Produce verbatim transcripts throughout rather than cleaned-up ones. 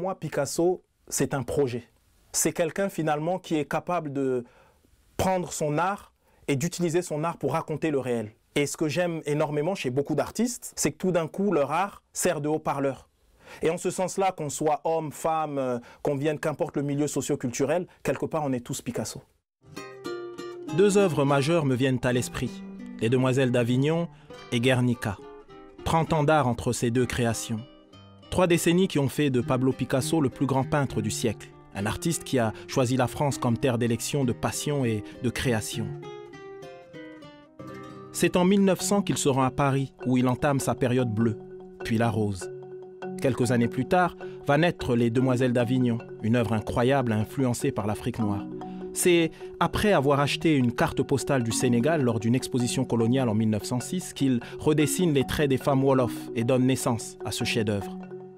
moi, Picasso, c'est un projet. C'est quelqu'un finalement qui est capable de prendre son art et d'utiliser son art pour raconter le réel. Et ce que j'aime énormément chez beaucoup d'artistes, c'est que tout d'un coup, leur art sert de haut-parleur. Et en ce sens-là, qu'on soit homme, femme, euh, qu'on vienne, qu'importe le milieu socio-culturel, quelque part, on est tous Picasso. Deux œuvres majeures me viennent à l'esprit, Les Demoiselles d'Avignon et Guernica. trente ans d'art entre ces deux créations. Trois décennies qui ont fait de Pablo Picasso le plus grand peintre du siècle. Un artiste qui a choisi la France comme terre d'élection de passion et de création. C'est en mille neuf cents qu'il se rend à Paris, où il entame sa période bleue, puis la rose. Quelques années plus tard, va naître Les Demoiselles d'Avignon, une œuvre incroyable influencée par l'Afrique noire. C'est après avoir acheté une carte postale du Sénégal lors d'une exposition coloniale en mille neuf cent six qu'il redessine les traits des femmes wolofs et donne naissance à ce chef-d'œuvre.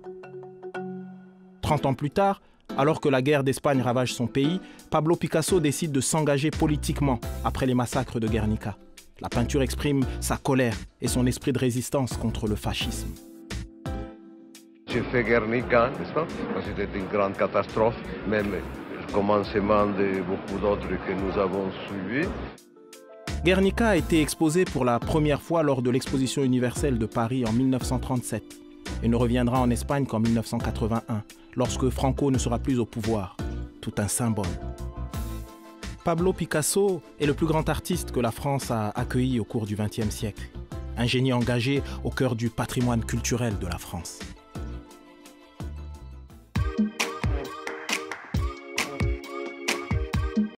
Trente ans plus tard, alors que la guerre d'Espagne ravage son pays, Pablo Picasso décide de s'engager politiquement après les massacres de Guernica. La peinture exprime sa colère et son esprit de résistance contre le fascisme. J'ai fait Guernica, n'est-ce pas? C'était une grande catastrophe, même le commencement de beaucoup d'autres que nous avons suivis. Guernica a été exposé pour la première fois lors de l'exposition universelle de Paris en mille neuf cent trente-sept et ne reviendra en Espagne qu'en mille neuf cent quatre-vingt-un, lorsque Franco ne sera plus au pouvoir. Tout un symbole. Pablo Picasso est le plus grand artiste que la France a accueilli au cours du vingtième siècle. Un génie engagé au cœur du patrimoine culturel de la France.